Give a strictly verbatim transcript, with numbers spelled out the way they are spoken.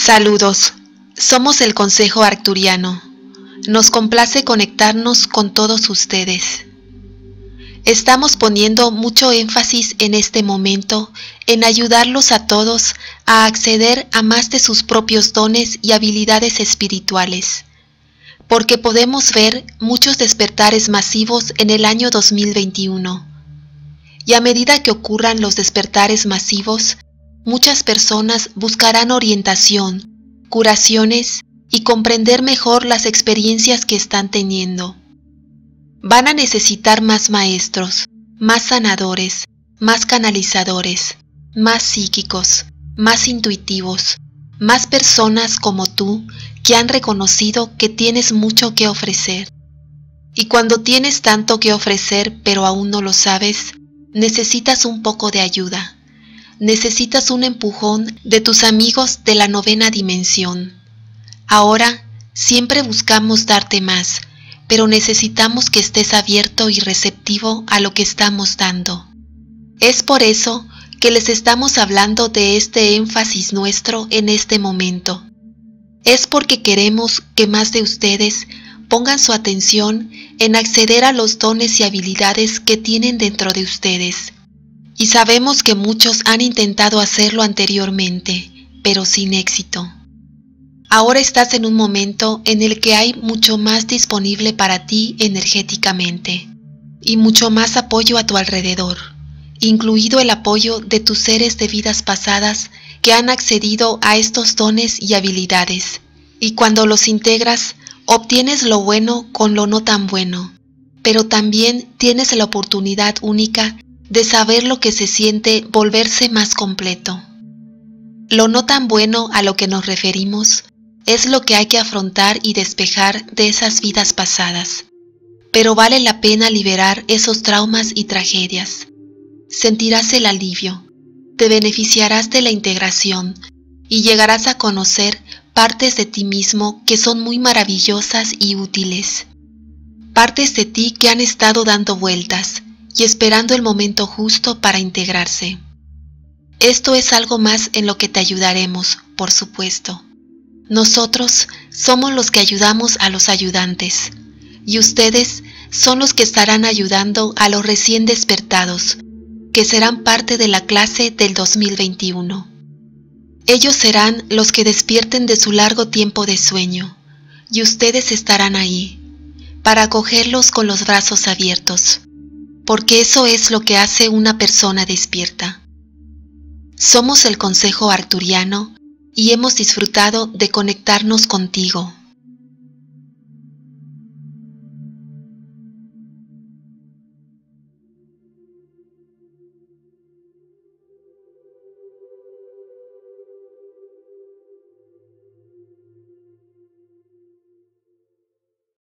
Saludos, somos el Consejo Arcturiano. Nos complace conectarnos con todos ustedes. Estamos poniendo mucho énfasis en este momento en ayudarlos a todos a acceder a más de sus propios dones y habilidades espirituales, porque podemos ver muchos despertares masivos en el año dos mil veintiuno. Y a medida que ocurran los despertares masivos, muchas personas buscarán orientación, curaciones y comprender mejor las experiencias que están teniendo. Van a necesitar más maestros, más sanadores, más canalizadores, más psíquicos, más intuitivos, más personas como tú que han reconocido que tienes mucho que ofrecer. Y cuando tienes tanto que ofrecer pero aún no lo sabes, necesitas un poco de ayuda. Necesitas un empujón de tus amigos de la novena dimensión. Ahora, siempre buscamos darte más, pero necesitamos que estés abierto y receptivo a lo que estamos dando. Es por eso que les estamos hablando de este énfasis nuestro en este momento. Es porque queremos que más de ustedes pongan su atención en acceder a los dones y habilidades que tienen dentro de ustedes. Y sabemos que muchos han intentado hacerlo anteriormente, pero sin éxito. Ahora estás en un momento en el que hay mucho más disponible para ti energéticamente y mucho más apoyo a tu alrededor, incluido el apoyo de tus seres de vidas pasadas que han accedido a estos dones y habilidades. Y cuando los integras, obtienes lo bueno con lo no tan bueno, pero también tienes la oportunidad única de saber lo que se siente volverse más completo. Lo no tan bueno a lo que nos referimos es lo que hay que afrontar y despejar de esas vidas pasadas, pero vale la pena liberar esos traumas y tragedias. Sentirás el alivio, te beneficiarás de la integración y llegarás a conocer partes de ti mismo que son muy maravillosas y útiles. Partes de ti que han estado dando vueltas y esperando el momento justo para integrarse. Esto es algo más en lo que te ayudaremos, por supuesto. Nosotros somos los que ayudamos a los ayudantes, y ustedes son los que estarán ayudando a los recién despertados, que serán parte de la clase del dos mil veintiuno. Ellos serán los que despierten de su largo tiempo de sueño, y ustedes estarán ahí, para acogerlos con los brazos abiertos, porque eso es lo que hace una persona despierta. Somos el Consejo Arcturiano y hemos disfrutado de conectarnos contigo.